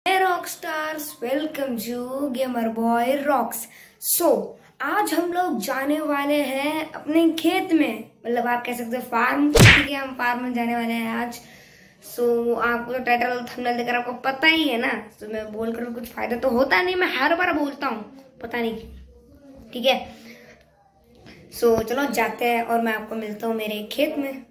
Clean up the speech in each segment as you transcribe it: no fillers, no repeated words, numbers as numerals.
Rock stars welcome to gamer boy rocks. आज हम लोग जाने वाले हैं अपने खेत में, मतलब आप कह सकते हैं फार्म। ठीक है, हम फार्म में जाने वाले हैं आज। आपको तो टाइटल और थंबनेल देखकर आपको पता ही है ना, मैं बोलकर कुछ फायदा तो होता नहीं, मैं हर बार बोलता हूँ, पता नहीं क्यों। ठीक है, चलो जाते हैं और मैं आपको मिलता हूँ मेरे खेत में।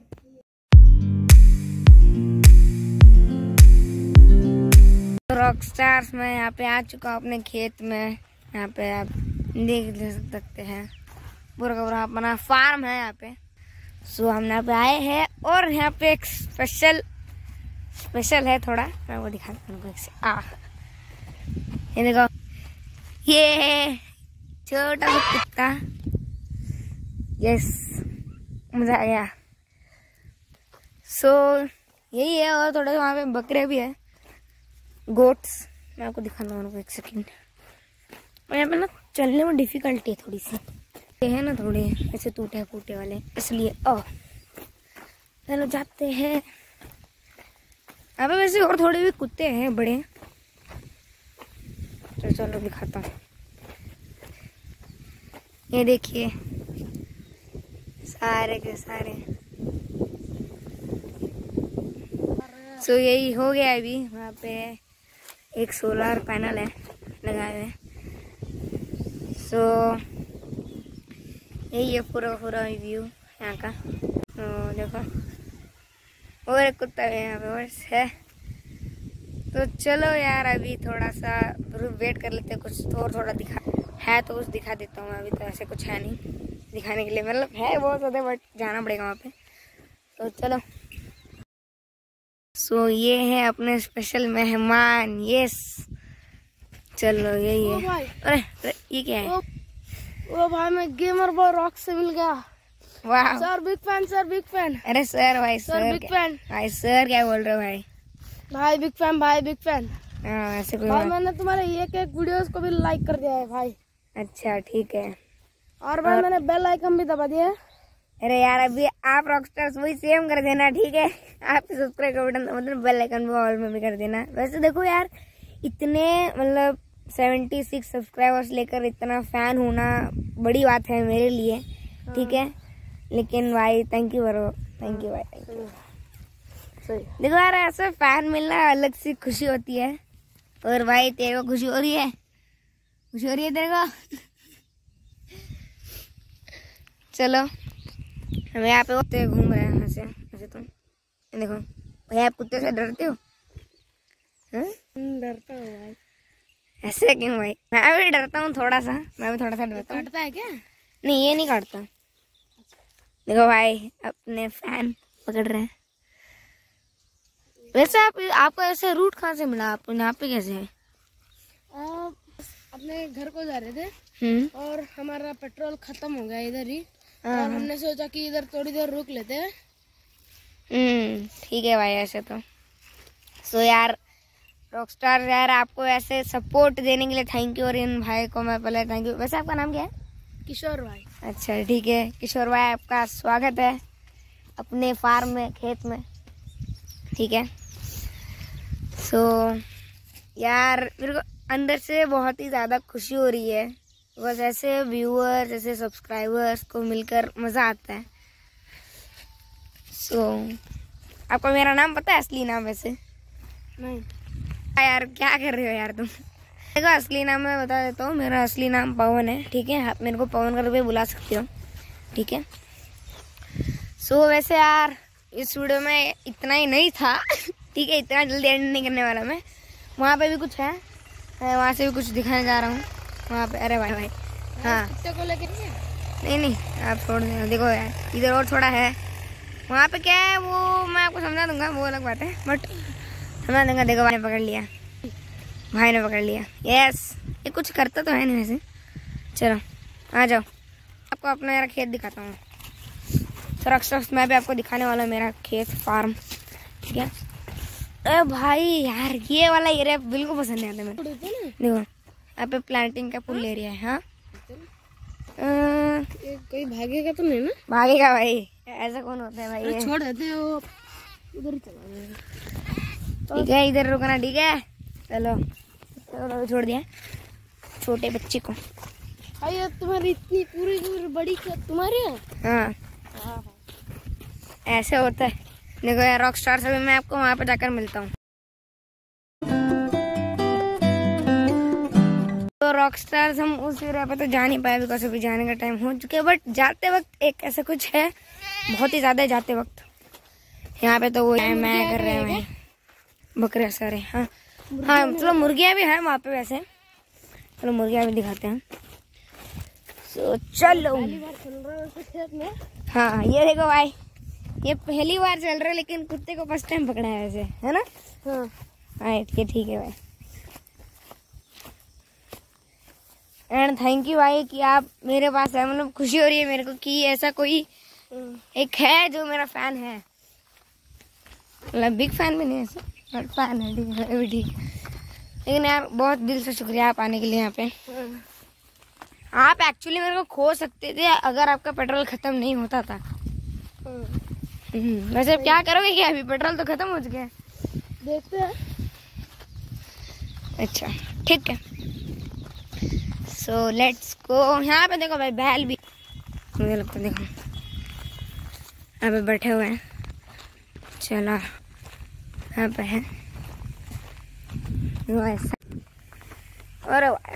रॉक स्टार्स में यहाँ पे आ चुका हूँ अपने खेत में। यहाँ पे आप देख सकते हैं पूरा का पूरा अपना फार्म है यहाँ पे। हम यहाँ पे आए हैं और यहाँ पे एक स्पेशल है थोड़ा, मैं वो दिखाता हूँ ये देखो, ये है छोटा सा कुत्ता। यस, मजा आ गया। यही है, और थोड़ा वहाँ पे बकरे भी है, गोट्स। मैं आपको दिखाना हूँ एक सेकंड। और यहाँ पे ना चलने में डिफिकल्टी है थोड़ी सी, ये है ना थोड़े ऐसे टूटे फूटे वाले, इसलिए चलो जाते हैं। यहाँ पे वैसे और थोड़े भी कुत्ते हैं बड़े, तो चलो दिखाता हूँ। ये देखिए सारे के सारे। यही हो गया। अभी वहाँ पे एक सोलर पैनल है लगाए हुए। यही है पूरा व्यू यहाँ का। देखो, और एक कुत्ता है यहाँ पे बस है। तो चलो यार, अभी थोड़ा सा वेट कर लेते हैं, कुछ तो और थोड़ा दिखा है तो कुछ दिखा देता हूँ। अभी तो ऐसे कुछ है नहीं दिखाने के लिए, मतलब है बहुत ज़्यादा, बट जाना पड़ेगा वहाँ पे। तो चलो। ये है अपने स्पेशल मेहमान। यस, चलो यही है। अरे ये क्या है? ओ भाई, मैं गेमर बॉय रॉक से मिल गया। वाह sir, big fan sir, big fan. अरे सर, भाई सर बिग फैन। भाई सर क्या बोल रहे हो भाई? भाई बिग फैन, भाई बिग फैन। ऐसे कोई भाई मैंने तुम्हारे एक वीडियोस को भी लाइक कर दिया है भाई। अच्छा ठीक है। और भाई मैंने बेल आइकन भी दबा दिया है। अरे यार, अभी आप रॉकस्टार्स वही सेम कर देना, ठीक है? आप सब्सक्राइब का बटन मतलब बेल आइकन भी ऑल में भी कर देना। वैसे देखो यार, इतने मतलब 76 सब्सक्राइबर्स लेकर इतना फैन होना बड़ी बात है मेरे लिए, ठीक है? लेकिन भाई thank you bro, thank you भाई, थैंक यू। देखो यार, ऐसे फैन मिलना अलग सी खुशी होती है। और भाई तेरे को खुशी हो रही है? खुशी हो रही है तेरे को? चलो, हम यहाँ पे कुत्ते घूम रहे हैं ऐसे तुम देखो भाई। आप कुत्ते से डरते हो? डरता हूँ भाई। ऐसे क्यों भाई? मैं भी डरता हूँ थोड़ा सा, मैं भी थोड़ा सा डरता हूँ। काटता है क्या? नहीं, ये नहीं काटता। देखो भाई, अपने फैन पकड़ रहे हैं। वैसे आपको ऐसे रूट कहाँ से मिला? आप यहाँ पे कैसे है? अपने घर को जा रहे थे और हमारा पेट्रोल खत्म हो गया इधर ही, और हमने सोचा कि इधर थोड़ी देर रुक लेते हैं। ठीक है भाई। ऐसे तो यार रॉकस्टार यार, आपको ऐसे सपोर्ट देने के लिए थैंक यू। और इन भाई को मैं पहले थैंक यू। वैसे आपका नाम क्या है? किशोर भाई। अच्छा ठीक है किशोर भाई, आपका स्वागत है अपने फार्म में, खेत में, ठीक है? यार मेरे को अंदर से बहुत ही ज़्यादा खुशी हो रही है, बस ऐसे व्यूअर्स, ऐसे सब्सक्राइबर्स को मिलकर मज़ा आता है। आपको मेरा नाम पता है, असली नाम? वैसे नहीं यार, क्या कर रहे हो यार तुम? देखो, असली नाम मैं बता देता हूँ। मेरा असली नाम पवन है, ठीक है? आप मेरे को पवन करके बुला सकते हो, ठीक है? वैसे यार इस वीडियो में इतना ही नहीं था, ठीक है? इतना जल्दी एंड नहीं करने वाला मैं। वहाँ पे भी कुछ है, वहाँ से भी कुछ दिखाने जा रहा हूँ वहाँ पे। अरे भाई हाँ, कुत्ते को लेके नहीं आप छोड़ देना। देखो यार, इधर और थोड़ा है, वहाँ पे क्या है वो मैं आपको समझा दूंगा, वो अलग बात है, बट समझा दूंगा। देखो भाई ने पकड़ लिया, भाई ने पकड़ लिया। यस, ये कुछ करता तो है नहीं वैसे। चलो आ जाओ, आपको अपना मेरा खेत दिखाता हूँ। मैं भी आपको दिखाने वाला हूँ मेरा खेत, फार्म, ठीक है? अरे भाई यार, ये वाला एरिया बिल्कुल पसंद नहीं आता मेरे। देखो यहाँ पे प्लांटिंग का फुल एरिया है। हाँ, कोई भागेगा तो नहीं ना? भागेगा भाई, ऐसा कौन होता है भाई? छोड़ देते हैं, वो उधर ही चला जाएगा। ठीक है, इधर रुकना, ठीक है? चलो तो छोड़ दिया छोटे बच्चे को। ये तुम्हारी इतनी पूरी बड़ी तुम्हारी है? हाँ हाँ ऐसे होता है। देखो यार रॉक स्टार से भी मैं आपको वहाँ पे जाकर मिलता हूँ। तो रॉक स्टार्स हम उस एरिया पे तो जा नहीं पाए बिकॉज अभी जाने का टाइम हो चुका है। बट जाते वक्त एक ऐसा कुछ है, बहुत ही ज्यादा जाते वक्त यहाँ पे तो वो मैं कर रहे हैं बकरे सारे। हाँ हाँ चलो मुर्गियाँ भी हैं वहाँ पे वैसे। चलो मुर्गियाँ भी दिखाते हैं। सो चलो हाँ ये देखो भाई, ये पहली बार चल रहा है लेकिन कुत्ते को फर्स्ट टाइम पकड़ा है वैसे, है ना? हाँ राइट, ये ठीक है भाई। एंड थैंक यू भाई कि आप मेरे पास है। मतलब खुशी हो रही है मेरे को कि ऐसा कोई एक है जो मेरा फैन है। मतलब बिग फैन भी नहीं ऐसा, बट फैन है। ठीक है, भी ठीक है। लेकिन यार बहुत दिल से शुक्रिया आप आने के लिए यहाँ पे। आप एक्चुअली मेरे को खो सकते थे अगर आपका पेट्रोल खत्म नहीं होता था। वैसे अब क्या करोगे क्या? अभी पेट्रोल तो खत्म हो चुका है। देखते हैं। अच्छा ठीक है, सो लेट्स गो। यहाँ पे देखो भाई बैल भी मुझे लगता है, देखो यहाँ पे बैठे हुए हैं। चलो यहाँ पे है वो ऐसा। अरे भाई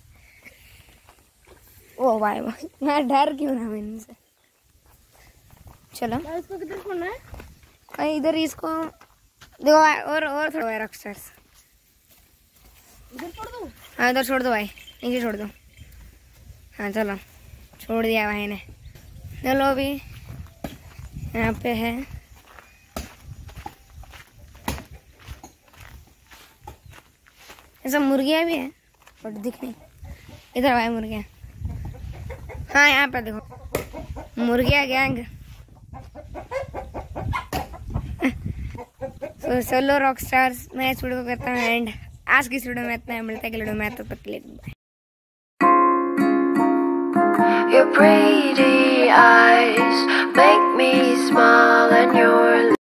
ओ भाई मैं डर क्यों ना मैं इनसे। चलो इसको किधर छोड़ना है? भाई इधर इसको देखो और थोड़ा रख सर। इधर छोड़ दो? हाँ इधर छोड़ दो भाई, नीचे छोड़ दो। हाँ चलो छोड़ दिया भाई ने। चलो अभी यहाँ पे है ऐसा मुर्गियाँ भी हैं बट दिख नहीं। इधर भाई मुर्गियाँ। हाँ यहाँ पे देखो मुर्गियाँ गैंग। तो सोलो रॉक स्टार्स मैं इस वीडियो को करता हूँ एंड आज की वीडियो में इतना मिलता है कि वीडियो में तब तक के लिए Your pretty eyes make me smile and your